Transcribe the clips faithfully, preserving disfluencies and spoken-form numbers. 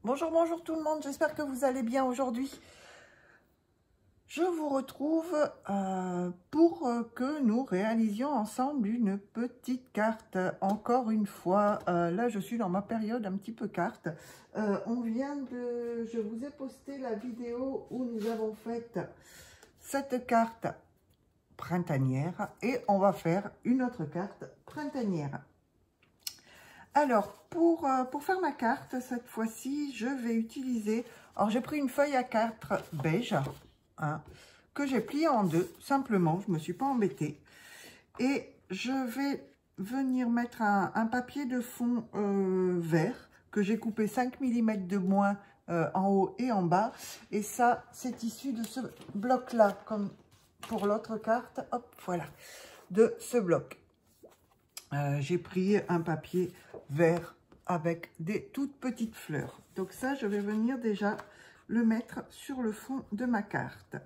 Bonjour, bonjour tout le monde, j'espère que vous allez bien aujourd'hui. Je vous retrouve euh, pour que nous réalisions ensemble une petite carte. Encore une fois, euh, là je suis dans ma période un petit peu carte. Euh, on vient de... Je vous ai posté la vidéo où nous avons fait cette carte printanière et on va faire une autre carte printanière. Alors, pour, euh, pour faire ma carte, cette fois-ci, je vais utiliser... Alors, j'ai pris une feuille à quatre beige, hein, que j'ai pliée en deux, simplement. Je ne me suis pas embêtée. Et je vais venir mettre un, un papier de fond euh, vert, que j'ai coupé cinq millimètres de moins euh, en haut et en bas. Et ça, c'est issu de ce bloc-là, comme pour l'autre carte. Hop, voilà, de ce bloc. Euh, j'ai pris un papier vert avec des toutes petites fleurs. Donc ça, je vais venir déjà le mettre sur le fond de ma carte.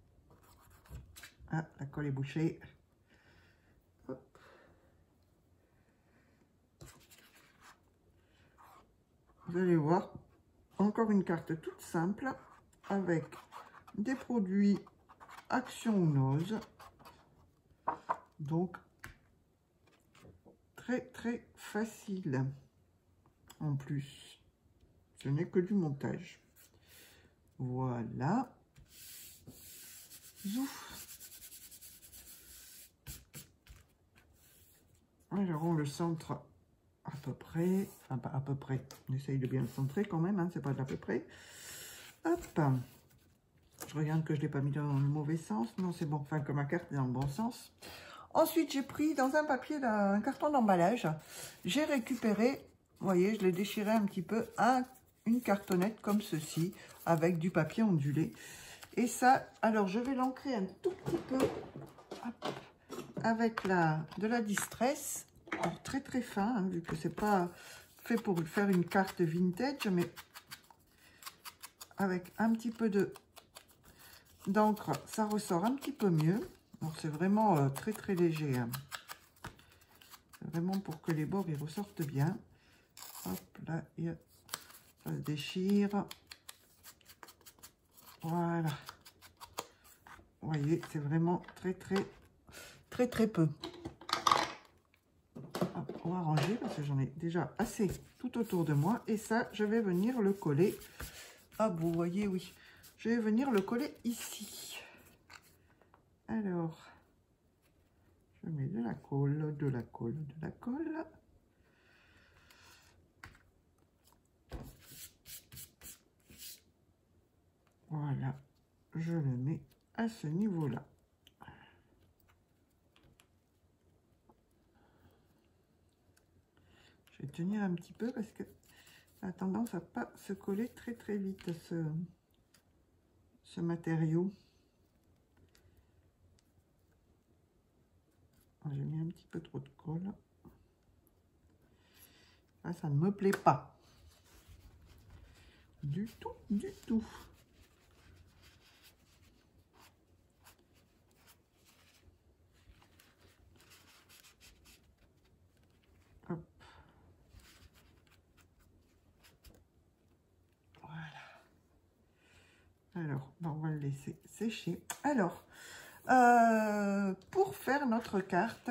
Ah, la colle est bouchée. Hop. Vous allez voir, encore une carte toute simple avec des produits Action ou Nose. Donc, très très facile. En plus, ce n'est que du montage. Voilà. Zouf. Alors, on le centre à peu près. Enfin, pas à peu près. On essaye de bien le centrer quand même, hein, c'est pas d'à peu près. Hop. Je regarde que je ne l'ai pas mis dans le mauvais sens. Non, c'est bon. Enfin, que ma carte est dans le bon sens. Ensuite, j'ai pris dans un papier, un carton d'emballage. J'ai récupéré, vous voyez, je l'ai déchiré un petit peu, un, une cartonnette comme ceci, avec du papier ondulé. Et ça, alors je vais l'ancrer un tout petit peu hop, avec la, de la distress. Alors, très très fin, hein, vu que c'est pas fait pour faire une carte vintage, mais avec un petit peu de d'encre, ça ressort un petit peu mieux. Alors c'est vraiment euh, très très léger. Hein. Vraiment pour que les bords ils ressortent bien. Hop, là, ça se déchire. Voilà. Vous voyez, c'est vraiment très très très très peu. Hop, on va ranger parce que j'en ai déjà assez tout autour de moi. Et ça, je vais venir le coller. Ah, vous voyez, oui. Je vais venir le coller ici. Alors, je mets de la colle, de la colle, de la colle. Voilà, je le mets à ce niveau-là. Je vais tenir un petit peu parce que ça a tendance à pas se coller très très vite ce, ce matériau. J'ai mis un petit peu trop de colle. Ah, ça ne me plaît pas. Du tout, du tout. Hop. Voilà. Alors, on va le laisser sécher. Alors, euh, pour faire notre carte,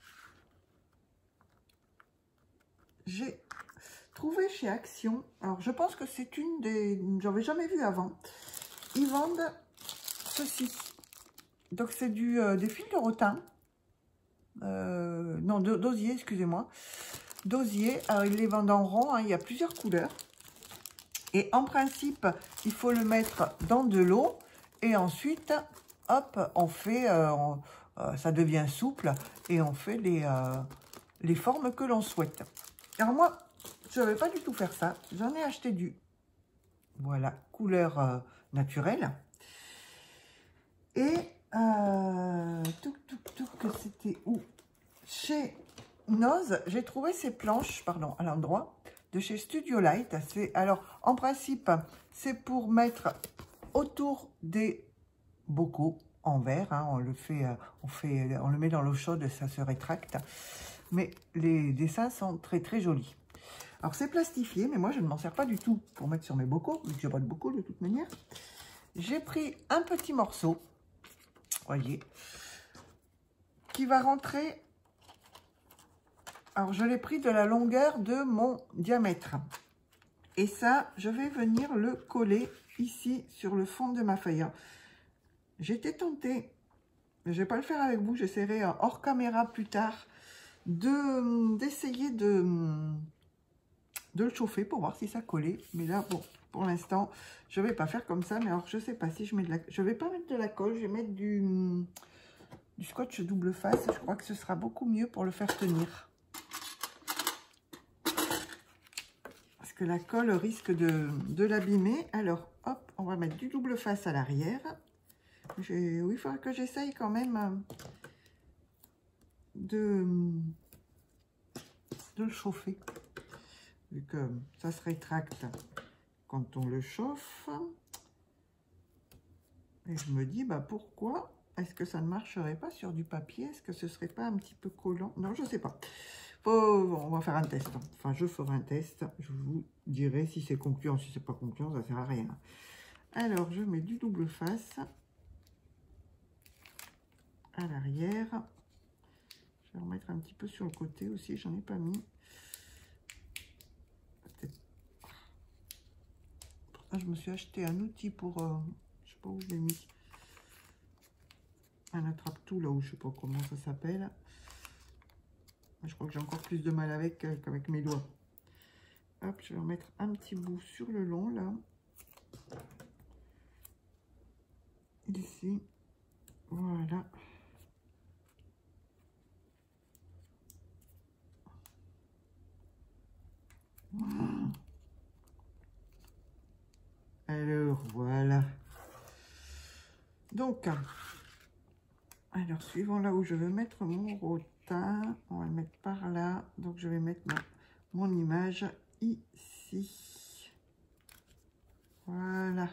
j'ai trouvé chez Action, alors je pense que c'est une des, j'avais jamais vu avant, ils vendent ceci. Donc c'est du euh, des fils de rotin, euh, non d'osier, excusez-moi, d'osier. Alors ils les vendent en rond, hein, il y a plusieurs couleurs. Et en principe, il faut le mettre dans de l'eau et ensuite, hop, on fait, euh, on, euh, ça devient souple et on fait les, euh, les formes que l'on souhaite. Alors moi, je ne vais pas du tout faire ça. J'en ai acheté du, voilà, couleur euh, naturelle. Et, euh, tout, tout, tout, que c'était où? Chez Nose, j'ai trouvé ces planches, pardon, à l'endroit de chez Studio Light. Alors, en principe, c'est pour mettre autour des bocaux en verre. Hein, on le fait, on fait, on le met dans l'eau chaude, ça se rétracte. Mais les dessins sont très très jolis. Alors, c'est plastifié, mais moi, je ne m'en sers pas du tout pour mettre sur mes bocaux, vu que j'ai pas de bocaux de toute manière. J'ai pris un petit morceau, voyez, qui va rentrer. Alors, je l'ai pris de la longueur de mon diamètre. Et ça, je vais venir le coller ici sur le fond de ma feuille. J'étais tentée, je ne vais pas le faire avec vous, j'essaierai hors caméra plus tard, de d'essayer de, de le chauffer pour voir si ça collait. Mais là, bon, pour l'instant, je ne vais pas faire comme ça. Mais alors, je ne sais pas si je mets de la... Je ne vais pas mettre de la colle, je vais mettre du, du scotch double face. Je crois que ce sera beaucoup mieux pour le faire tenir. Parce que la colle risque de, de l'abîmer. Alors, hop, on va mettre du double face à l'arrière. Oui, il faudra que j'essaye quand même de, de le chauffer. Vu que ça se rétracte quand on le chauffe. Et je me dis, bah pourquoi est-ce que ça ne marcherait pas sur du papier? Est-ce que ce serait pas un petit peu collant? Non, je ne sais pas. Faut, on va faire un test. Enfin, je ferai un test. Je vous dirai si c'est concluant. Si c'est pas concluant, ça ne sert à rien. Alors, je mets du double face à l'arrière. Je vais remettre un petit peu sur le côté aussi, j'en ai pas mis. Ah, je me suis acheté un outil pour, euh, je sais pas où je l'ai mis, un attrape-tout là où je sais pas comment ça s'appelle. Je crois que j'ai encore plus de mal avec euh, qu'avec mes doigts. Hop, je vais remettre un petit bout sur le long là. Ici, voilà. Alors, voilà. Donc, alors, suivant là où je veux mettre mon rotin, on va le mettre par là. Donc, je vais mettre ma, mon image ici. Voilà.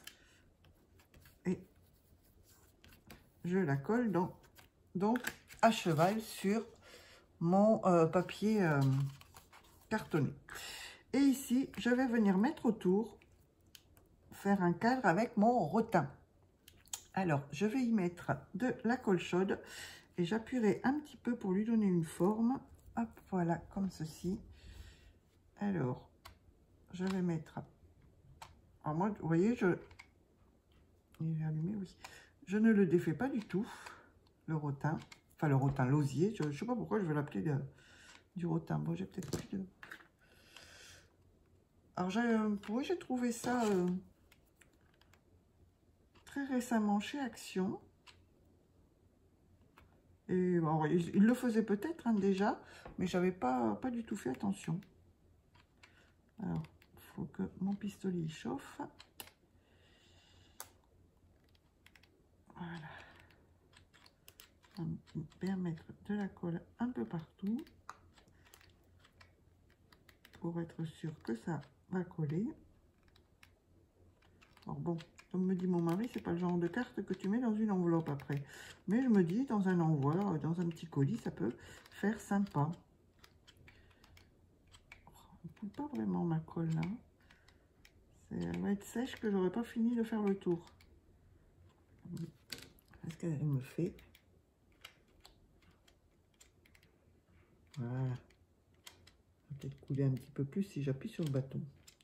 Et je la colle donc, donc à cheval sur mon euh, papier euh, cartonné. Et ici, je vais venir mettre autour, faire un cadre avec mon rotin. Alors, je vais y mettre de la colle chaude et j'appuierai un petit peu pour lui donner une forme. Hop, voilà, comme ceci. Alors, je vais mettre... En mode, vous voyez, je... Il est allumé, oui. Je ne le défais pas du tout, le rotin. Enfin, le rotin, l'osier. Je ne sais pas pourquoi je veux l'appeler du rotin. Bon, j'ai peut-être plus de... Alors, oui, j'ai trouvé ça euh, très récemment chez Action. Et bon, il, il le faisait peut-être hein, déjà, mais j'avais pas, pas du tout fait attention. Alors, il faut que mon pistolet il chauffe. Voilà. On va bien mettre de la colle un peu partout pour être sûr que ça va coller. Alors bon, comme me dit mon mari, c'est pas le genre de carte que tu mets dans une enveloppe après. Mais je me dis, dans un envoi, dans un petit colis, ça peut faire sympa. On ne pousse pas vraiment ma colle là. Elle va être sèche que j'aurais pas fini de faire le tour. Qu'est-ce qu'elle me fait? Voilà. Ça va peut-être couler un petit peu plus si j'appuie sur le bâton.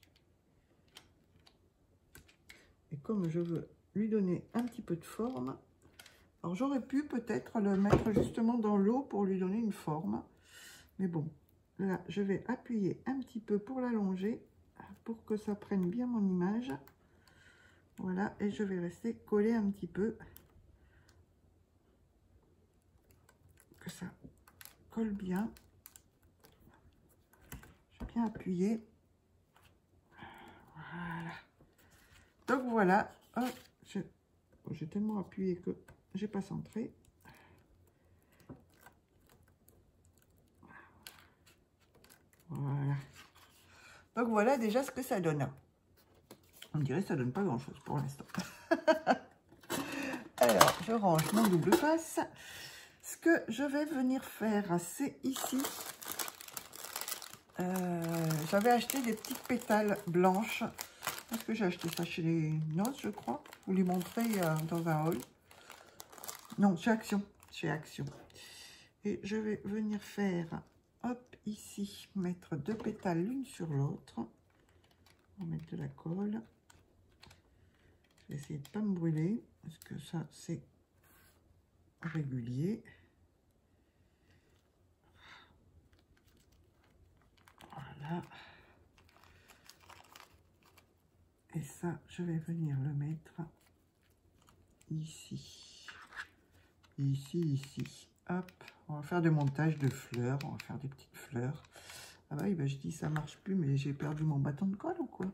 Et comme je veux lui donner un petit peu de forme, alors j'aurais pu peut-être le mettre justement dans l'eau pour lui donner une forme. Mais bon, là, je vais appuyer un petit peu pour l'allonger, pour que ça prenne bien mon image. Voilà, et je vais rester collé un petit peu. Que ça colle bien. Je vais bien appuyer. Voilà. Donc voilà, j'ai tellement appuyé que j'ai pas centré. Voilà. Donc voilà déjà ce que ça donne. On dirait que ça donne pas grand chose pour l'instant. Alors, je range mon double face. Ce que je vais venir faire, c'est ici Euh, J'avais acheté des petites pétales blanches. Est-ce que j'ai acheté ça chez les Noz, je crois? Je vous les montrer euh, dans un haul. Non, chez Action. Chez Action. Et je vais venir faire, hop, ici, mettre deux pétales l'une sur l'autre. On va mettre de la colle. Je vais essayer de ne pas me brûler, parce que ça, c'est régulier. Voilà. Et ça, je vais venir le mettre ici. Ici, ici. Hop, on va faire des montages de fleurs. On va faire des petites fleurs. Ah bah oui, bah je dis ça marche plus, mais j'ai perdu mon bâton de colle ou quoi?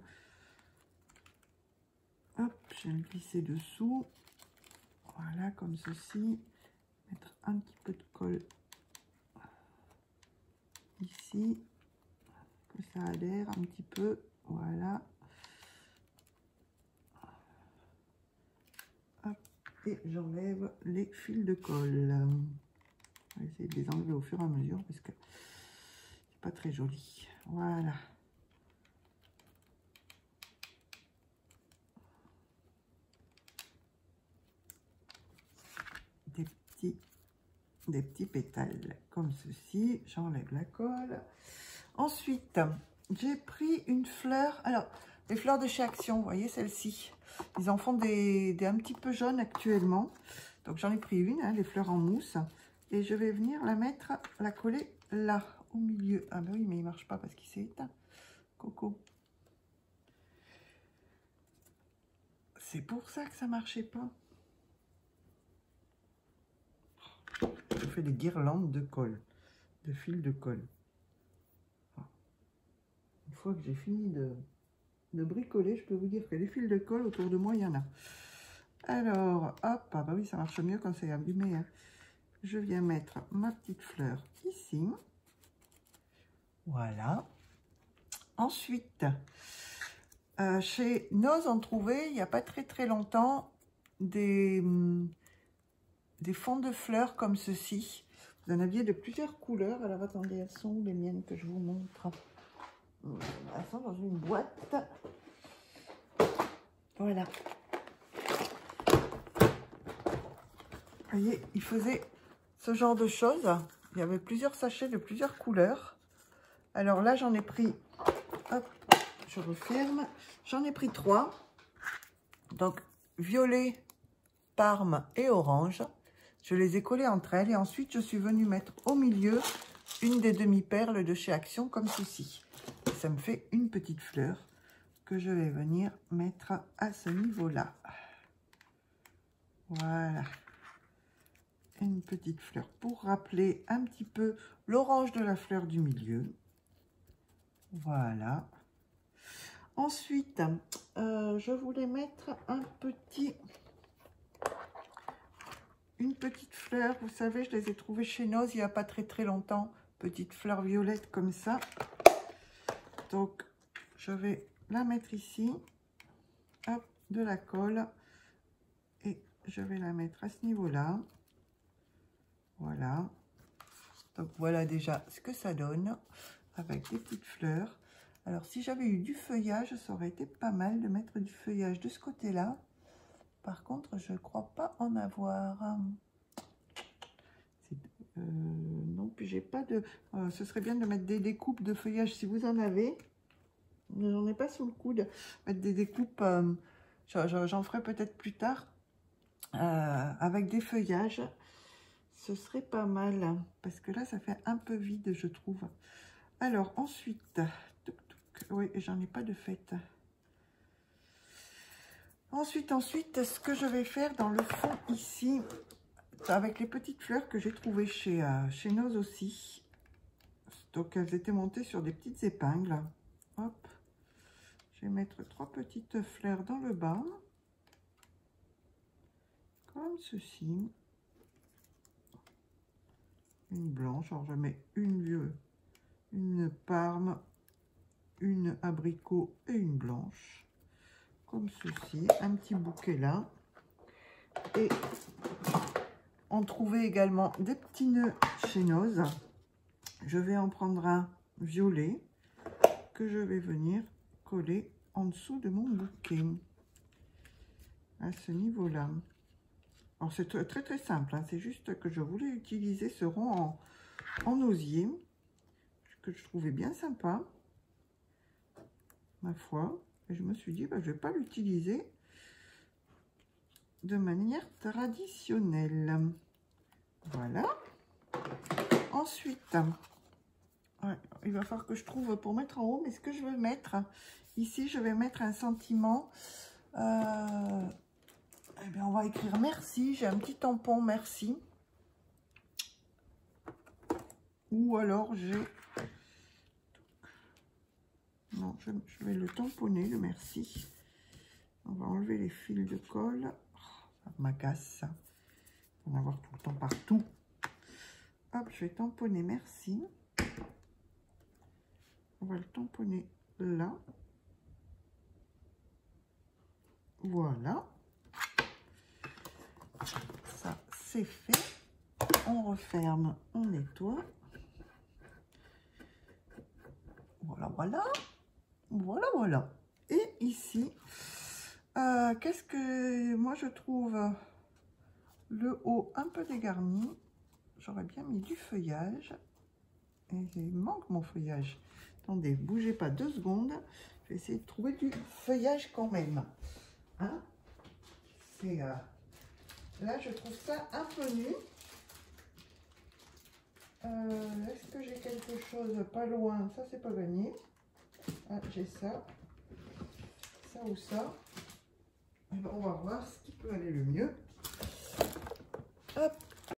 Hop, je vais le glisser dessous. Voilà, comme ceci. Mettre un petit peu de colle ici. Que ça adhère un petit peu. Voilà. Hop, et j'enlève les fils de colle. On va essayer de les enlever au fur et à mesure parce que c'est pas très joli. Voilà. Des petits, des petits pétales comme ceci. J'enlève la colle. Ensuite, j'ai pris une fleur. Alors, les fleurs de chez Action, vous voyez celle-ci. Ils en font des, des un petit peu jaunes actuellement. Donc, j'en ai pris une, hein, les fleurs en mousse. Et je vais venir la mettre, la coller là, au milieu. Ah ben oui, mais il ne marche pas parce qu'il s'est éteint. Coco. C'est pour ça que ça ne marchait pas. Je fais des guirlandes de colle, de fil de colle. Une fois que j'ai fini de, de bricoler, je peux vous dire que les fils de colle autour de moi, il y en a. Alors, hop, ah bah oui, ça marche mieux quand c'est abîmé. Hein. Je viens mettre ma petite fleur ici. Voilà. Ensuite, euh, chez Noz, on trouvait, il n'y a pas très très longtemps, des, des fonds de fleurs comme ceci. Vous en aviez de plusieurs couleurs. Alors, attendez, elles sont où les miennes que je vous montre? Elles sont dans une boîte. Voilà. Vous voyez, il faisait ce genre de choses. Il y avait plusieurs sachets de plusieurs couleurs. Alors là, j'en ai pris, hop, je referme. J'en ai pris trois. Donc, violet, parme et orange. Je les ai collés entre elles. Et ensuite, je suis venue mettre au milieu une des demi-perles de chez Action, comme ceci. Et ça me fait une petite fleur que je vais venir mettre à ce niveau-là. Voilà. Une petite fleur pour rappeler un petit peu l'orange de la fleur du milieu. Voilà. Ensuite, euh, je voulais mettre un petit, une petite fleur. Vous savez, je les ai trouvées chez Noz il n'y a pas très très longtemps. Petite fleur violette comme ça. Donc, je vais la mettre ici. Hop, de la colle. Et je vais la mettre à ce niveau-là. Voilà. Donc, voilà déjà ce que ça donne avec des petites fleurs. Alors, si j'avais eu du feuillage, ça aurait été pas mal de mettre du feuillage de ce côté-là. Par contre, je ne crois pas en avoir. Euh, non, puis j'ai pas de... Euh, ce serait bien de mettre des découpes de feuillage si vous en avez. J'en ai pas sous le coude. Mettre des découpes, euh, j'en ferai peut-être plus tard. Euh, avec des feuillages, ce serait pas mal. Parce que là, ça fait un peu vide, je trouve. Alors, ensuite... Oui, j'en ai pas de fête. Ensuite, ensuite, ce que je vais faire dans le fond ici, avec les petites fleurs que j'ai trouvées chez, euh, chez Noz aussi. Donc, elles étaient montées sur des petites épingles. Hop. Je vais mettre trois petites fleurs dans le bas. Comme ceci. Une blanche. Alors, je mets une vieux, une parme, une abricot et une blanche. Comme ceci. Un petit bouquet là. Et on trouvait également des petits nœuds chez Noz. Je vais en prendre un violet. que je vais venir coller en dessous de mon bouquet. À ce niveau-là. Alors c'est très très, très simple, hein. C'est juste que je voulais utiliser ce rond en, en osier, que je trouvais bien sympa, ma foi. Et je me suis dit, bah, je ne vais pas l'utiliser de manière traditionnelle. Voilà. Ensuite, ouais, il va falloir que je trouve pour mettre en haut, mais ce que je veux mettre, ici, je vais mettre un sentiment. Euh, eh bien, on va écrire merci. J'ai un petit tampon merci. Ou alors j'ai... Non, je, je vais le tamponner, le merci. On va enlever les fils de colle. Oh, ça m'agace. On va en avoir tout le temps partout. Hop, je vais tamponner merci. On va le tamponner là. Voilà. Ça, c'est fait. On referme, on nettoie. Voilà, voilà. Voilà, voilà. Et ici, euh, qu'est-ce que moi je trouve le haut un peu dégarni. J'aurais bien mis du feuillage. Et il manque mon feuillage. Attendez, bougez pas deux secondes. Je vais essayer de trouver du feuillage quand même. Hein? C'est euh, là, je trouve ça un peu nu. Euh, Est-ce que j'ai quelque chose pas loin? Ça, c'est pas gagné. Ah, j'ai ça. Ça ou ça. Et ben, on va voir ce qui peut aller le mieux. Hop.